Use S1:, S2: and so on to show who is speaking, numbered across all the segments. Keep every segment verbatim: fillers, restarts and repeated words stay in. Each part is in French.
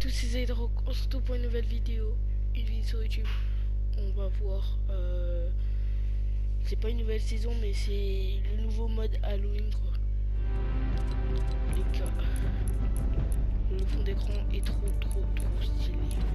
S1: tous, c'est Zedrock. On se retrouve pour une nouvelle vidéo. Une vidéo sur YouTube. On va voir. Euh... C'est pas une nouvelle saison, mais c'est le nouveau mode Halloween, quoi. Les gars. Le fond d'écran est trop, trop, trop stylé.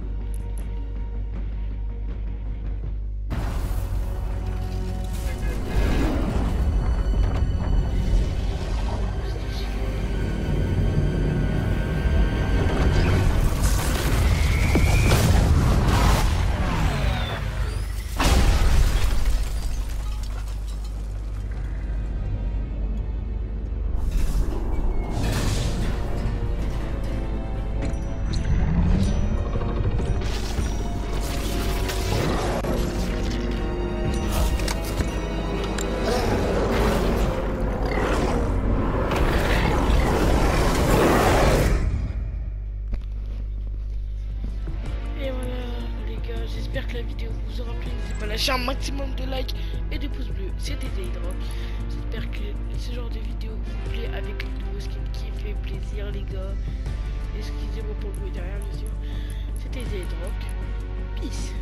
S1: J'espère que la vidéo vous aura plu. N'hésitez pas à lâcher un maximum de likes et de pouces bleus. C'était Zedrock. J'espère que ce genre de vidéo vous plaît avec le nouveau skin qui fait plaisir, les gars. Excusez-moi pour le bruit derrière, bien sûr. C'était Zedrock. Peace.